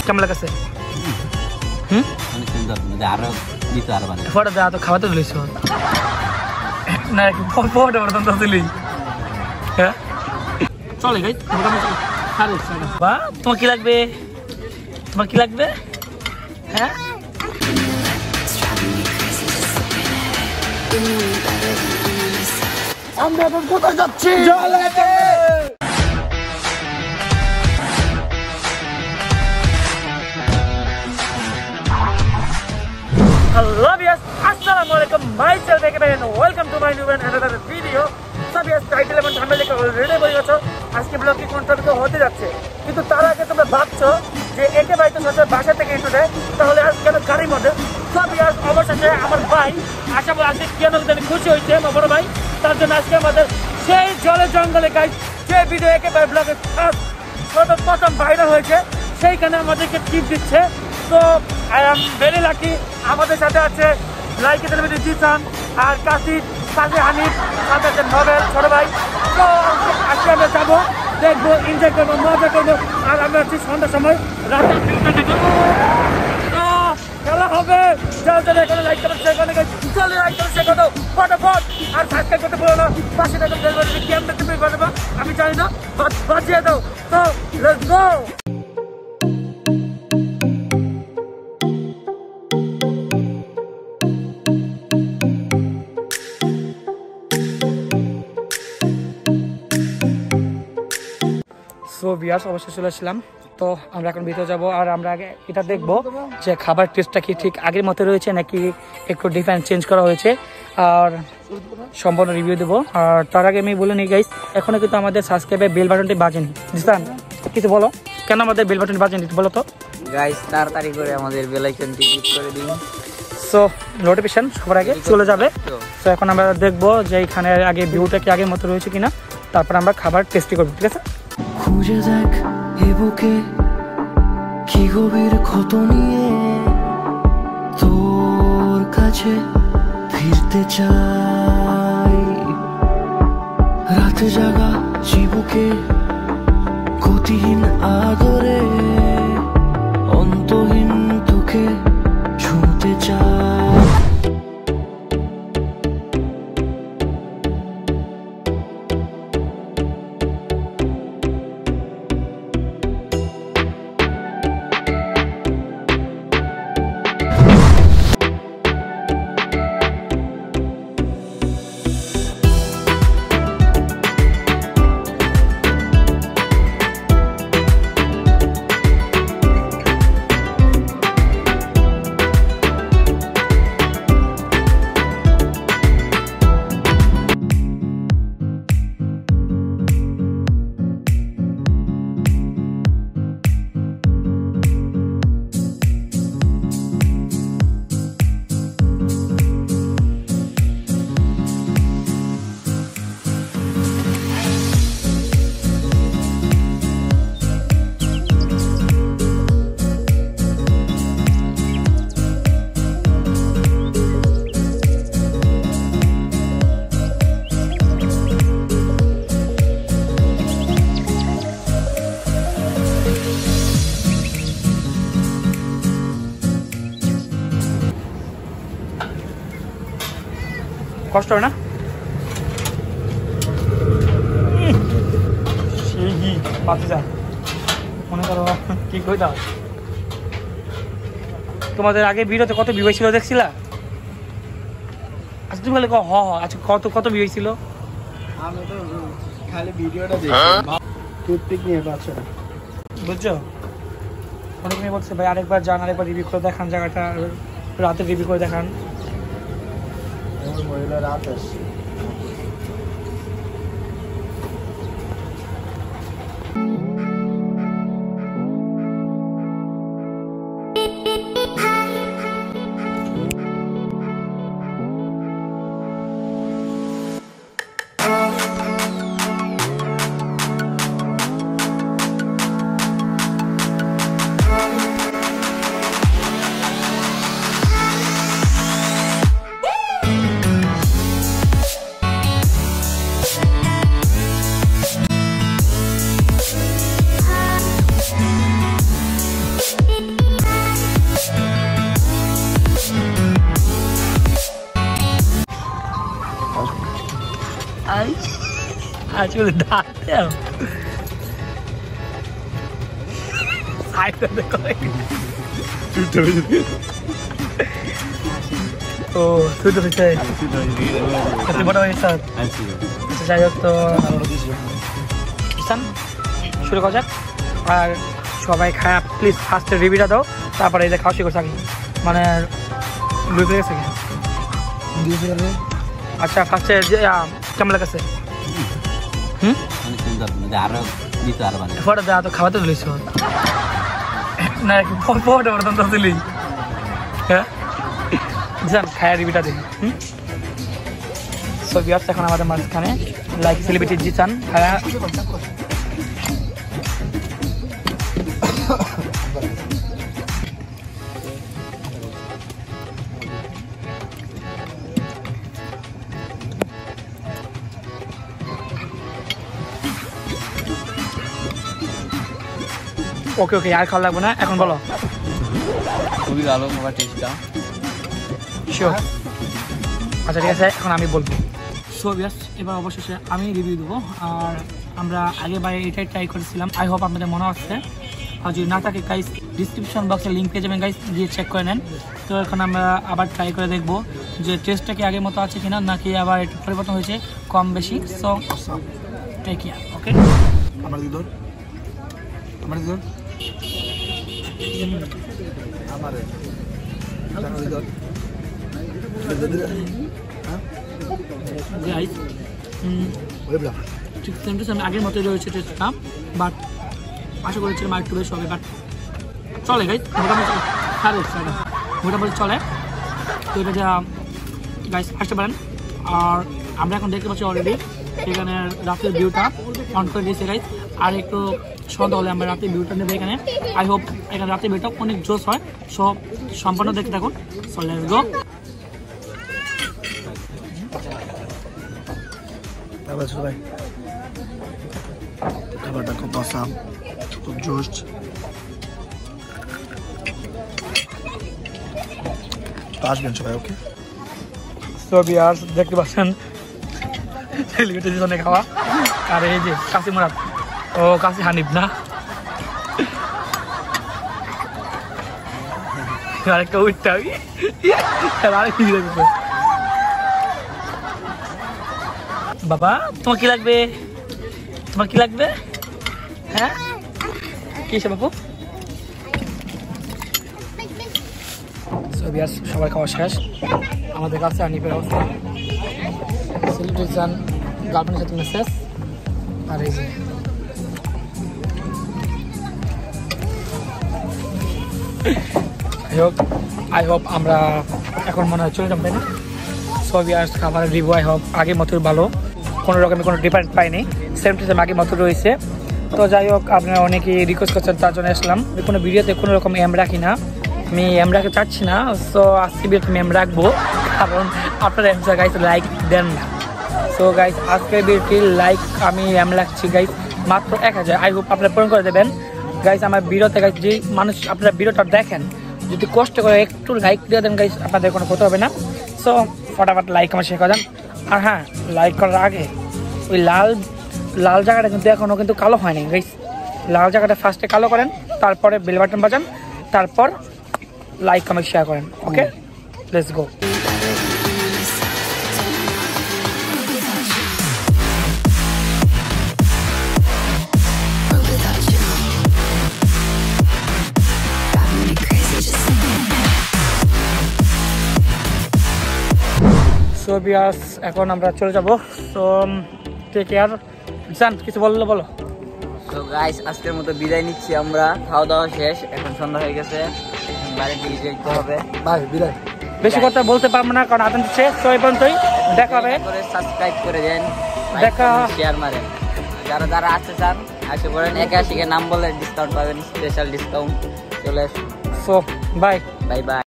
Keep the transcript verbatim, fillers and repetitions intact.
কেমন লাগছে হুম অনেক সুন্দর আরো দিতে আরো ভালো ফটো দেওয়া তো খাওয়াতে লইছ না ফটো বর্তন তো দিলি হ্যাঁ চলে গাই বা তোমার কি লাগবে তোমার কি লাগবে হ্যাঁ আমরা এখন কোথায় যাচ্ছি জলেতে Hello viewers, Assalamualaikum. Myself Ekaben. Welcome to my new and another video. So viewers, title এবং thumbnail দেখে অলরেডি বুঝে গেছো আজকে ব্লগ কি কন্ট্রিবিউট হতে যাচ্ছে। কিন্তু তার আগে তোমরা ভাবছো যে একে ভাই তো সত্যি বাসা থেকে এসে দেয় তাহলে আজ কেন গাড়ির মধ্যে সো ভিউয়ার্স অবশেষে আমার ভাই আশা করি আজকে কেন জানি খুশি হয়েছে আমার বড় ভাই তার জন্য আজকে আমাদের সেই জলে জঙ্গলে গাইড যে ভিডিও একে ভাই ব্লগে সর্বপ্রথম ভাইরাল হয়েছে সেইখানে আমাদেরকে টিপ দিচ্ছে। তো আই এম ভেরি লাকি আমাদের সাথে আছে লাইকি টেলিভিশন জিসান আর কাশিদ কাশি হানিফ সাথে আছে নভেল ছোট ভাই। তো আজকে আমরা যাবো দেখবো এনজয় করবো মজা করবো আর আমরা আছি সন্ধ্যার সময় রাতে খেলা হবে যাও যারা এখানে লাইক করো শেয়ার করে চলে লাইক করো শেয়ার করো ফটাফট আর সাবস্ক্রাইব করতে ভুলো না পাশে থাকা বেল বাটনে কি আমরা টিপে করবো আমি জানি না বাজিয়ে দাও। তো লেটস গো। সো ভিউয়ার্স অবশ্যই চলে আসলাম। তো আমরা এখন ভিতরে যাব আর আমরা আগে এটা দেখব যে খাবার টেস্টটা কি ঠিক আগের মতো রয়েছে নাকি একটু ডিফারেন্ট চেঞ্জ করা হয়েছে আর সম্পূর্ণ রিভিউ দেবো। আর তার আগে আমি বলে নিই গাইস এখনো কিন্তু আমাদের সাবস্ক্রাইবের বেল বাটনটি বাজেনি বুঝলেন কিছু বলো কেন আমাদের বেল বাটনটি বাজেনি বলো তো গাইস তাড়াতাড়ি করে আমাদের বেল আইকনটি ক্লিক করে দিন। সো নোটিফিকেশন সবার আগে চলে যাবে। সো এখন আমরা দেখবো যে এখানে আগে ভিউটা কি আগের মতো রয়েছে কিনা তারপর আমরা খাবার টেস্টি করবো ঠিক আছে। খুঁজে দেখ এ বুকে কি গভীর ক্ষত নিয়ে তোর কাছে ফিরতে চাই রাতে জাগা জীবকে গতিহীন আদরে অন্তহীন তোকে ছুঁতে চাই। কষ্ট হয় না সেই পাতে যা মনে করো কি কই দাও তোমাদের আগে ভিডিওতে কত ভিউ ছিল দেখছিলা আচ্ছা তুমি বলে হ হ আচ্ছা কত কত ভিউ ছিল আমি তো খালি ভিডিওটা দেখি টুথপিক নিয়ে পাচ্ছ না বুঝছো অনেক মেয়ে বলছে ভাই আরেকবার যান আরেকবার রিভিউ করে দেখান জায়গাটা রাতে রিভিউ করে দেখান মহিলা রাত আসছে আর শুধু দাঁত দাও ও তুই তো হয়েছে বড় হয়েছে যাই হোক তো শুরু করা যাক আর সবাই খায় প্লিজ ফার্স্টে রিভিউটা দাও তারপরে এই যে খাওয়া শুরু করছে আগে মানে লুই গেছে আচ্ছা ফার্স্টে কেমন লাগছে হুম ফটো দেওয়া তো খাওয়াতে তুলিস না ফটো বর্তন তো তুলি হ্যাঁ যান খায়া রিভিউটা দেখি হুম সো ভিউয়ার্স এখন আমাদের মাঝখানে লাইক সেলিব্রিটি জিসান খায়া ওকে ওকে আর খাওয়া লাগবে না এখন বলো খুবই ভালো মোবাইল টেস্টটা শিওর আচ্ছা ঠিক আছে এখন আমি বলবো সো ভিউয়ার্স এবার অবশেষে আমি রিভিউ দেবো আর আমরা আগে বাইরে এটাই ট্রাই করেছিলাম আই হোপ আপনাদের মনে হচ্ছে আর যদি না থাকে গাইস ডিসক্রিপশন বক্সে লিঙ্ক পেয়ে যাবেন গাইস গিয়ে চেক করে নেন তো এখন আমরা আবার ট্রাই করে দেখবো যে টেস্টটা কি আগের মতো আছে কিনা নাকি আবার একটু পরিবর্তন হয়েছে কম বেশি সো টেক কেয়ার ওকে আমার দিদর আমার দিদর আমার দিদর গাইস ঠিক সেম টু সেম আগের মতোই রয়েছে টেস্টটা বাট আশা করেছিলাম আর একটু বেশি হবে বাট চলে গাইস মোটামুটি খারাপ হচ্ছে না মোটামুটি চলে তো এটা যা গাইস আসতে পারেন আর আমরা এখন দেখতে পাচ্ছি অলরেডি এখানে রাতের ভিউটা অন করে দিয়েছে গাইস আর একটু সন্ধ্যা হলে আমরা রাতের ভিউটা নেবো এখানে আই হোপ এখানে রাতের ভিউটা অনেক জোস হয় সব সম্পূর্ণ দেখতে থাকুন সো লেটস গো ভাই খাবারটা খুব আসাম খুব জোশ আসবেন সবাই ওকে সো ভিউয়ার্স দেখতে পাচ্ছেন সেলিব্রিটি জন্য খাওয়া আর এই যে কাশি মুরাদ ও কাশি হানিফ না আরেকটা উঠতে হবে আরেক কি লাগবে বাবা তোমার কি লাগবে তোমার কি লাগবে হ্যাঁ কি সে বাবু সবাই খাওয়া শেষ আমাদের কাছে হানিফের অবস্থা সেলিব্রেশন গার্লফ্রেন্ডের সাথে মেসেজ আর এই যে আই হোপ আই হোপ আমরা এখন মনে হয় চলে যাবো না সবই আর খাবারের রিভিউ আই হোপ আগের মতোই ভালো কোনো রকমের কোনো ডিফারেন্স পাইনি সেম টু সেম আগের মতো রয়েছে তো যাই হোক আপনারা অনেকেই রিকোয়েস্ট করছেন তার জন্য আসলাম কোনো ভিডিওতে কোনো রকম এম রাখি না আমি এম রাখতে চাচ্ছি না সো আজকে ভিডিওতে আমি এম রাখবো কারণ আপনারা এম গাইস লাইক দেন না সো গাইস আজকের ভিডিওটি লাইক আমি এম রাখছি গাইস মাত্র এক হাজার আই হোপ আপনারা পূরণ করে দেবেন গাইস আমার ভিডিওতে গাইস যে মানুষ আপনারা ভিডিওটা দেখেন যদি কষ্ট করে একটু লাইক দিয়ে দেন গাইস আপনাদের কোনো ক্ষতি হবে না সো ফটাফট লাইক আমার শেখা দেন আর হ্যাঁ লাইক করার আগে ওই লাল লাল জায়গাটা কিন্তু এখনও কিন্তু কালো হয়নি গাইস লাল জায়গাটা ফার্স্টে কালো করেন তারপরে বেল বাটন বাজান তারপর লাইক কমেন্ট শেয়ার করেন okay let's go so viewers এখন আমরা চলে যাব সো টেক কেয়ার জান কিছু বললো বলো তো গাইস আজকের মতো বিদায় নিচ্ছি আমরা খাওয়া দাওয়া শেষ এখন সন্ধ্যা হয়ে গেছে বাড়ির দিকে যেতে হবে ভাই বিদায় বেশি কথা বলতে পারবো না কারণ আপনাদের শেষ তো এই পর্যন্তই দেখা হবে করে সাবস্ক্রাইব করে দেন দেখা শেয়ার মারেন যারা যারা আসতে চান আসে পড়েন একাশিকে নাম বলে ডিসকাউন্ট পাবেন স্পেশাল ডিসকাউন্ট চলে আসুন সো বাই বাই বাই